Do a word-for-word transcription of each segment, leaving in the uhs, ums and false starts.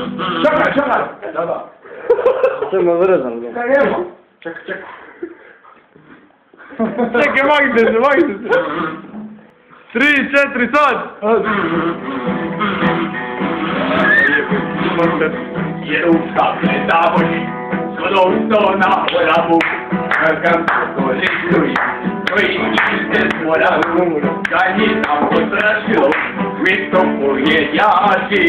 Čekaj, čekaj! Da, da. Sve me vrezam. Kaj nema? Čekaj, čekaj. Čekaj, makite se, makite se. Tri, četiri, sad! Jeruška predavoj, skoro na horavu, kakam to listuji, koji iste moravu, kaj mi tam potrašilo, visto koje jači,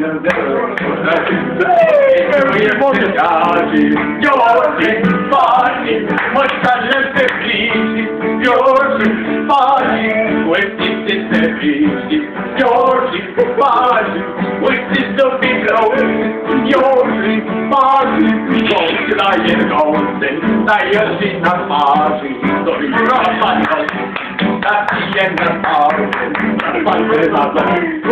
koje jači, Joži, paži, možkažem se priši, Joži, paži, ujstice se priši, Joži, paži, ujstice bigrao, Joži, paži, Joži, daje novce, daje si na paži, stoji propadno, da ti je na paži, na paži na paži.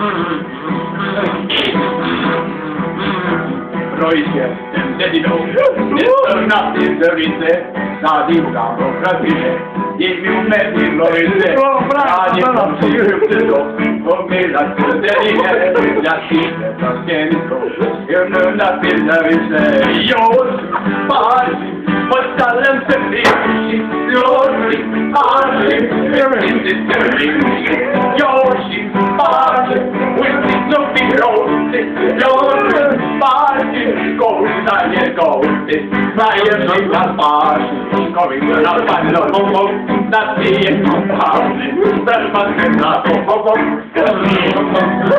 Rojcie, dediną, niesternaty zerice, nadimka pokrapine, i miłmeni rojce, a nie mam się tylko, pomylać się dedinę, ja siedzę na ścienko, jedno na zerice, już, parzy, postalem se przyjści, już, parzy, wszyscy zerici, już, parzy, łyski znów rosy, już, parzy, kołsa nie kołsy, znajesz się na twarzy, kołsa na panno pomog, na tyje kompany, też pan na to pomog,